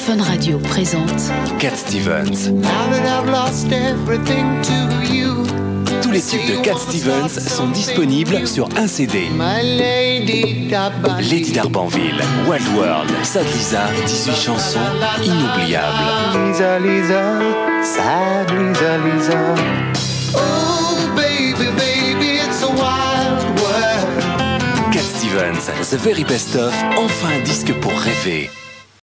Fun Radio présente Cat Stevens. Tous les tubes de Cat Stevens sont disponibles sur un CD. Lady d'Arbanville, Wild World, Sad Lisa, 18 chansons inoubliables. Lisa, Lisa, sad Lisa, Lisa. Oh baby, baby, it's a wild world. Cat Stevens, The Very Best Of, enfin un disque pour rêver.